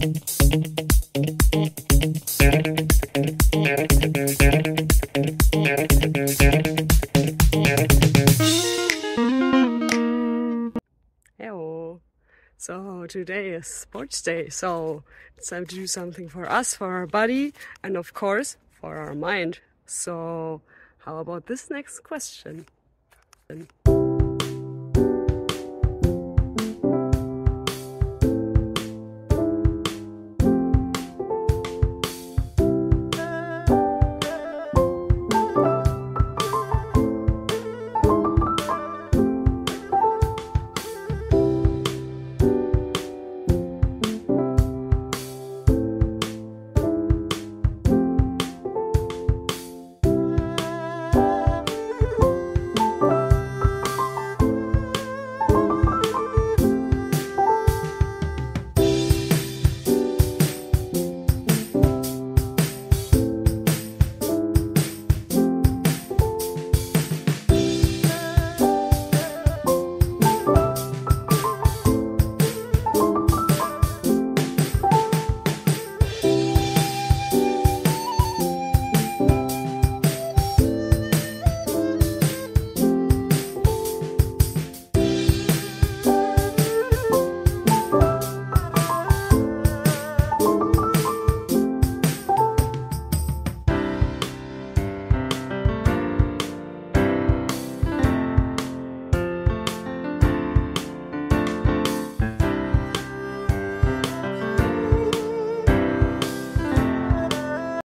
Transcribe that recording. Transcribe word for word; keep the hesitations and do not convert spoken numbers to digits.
Hello. So today is sports day, so it's time to do something for us, for our body, and of course for our mind. So how about this next question?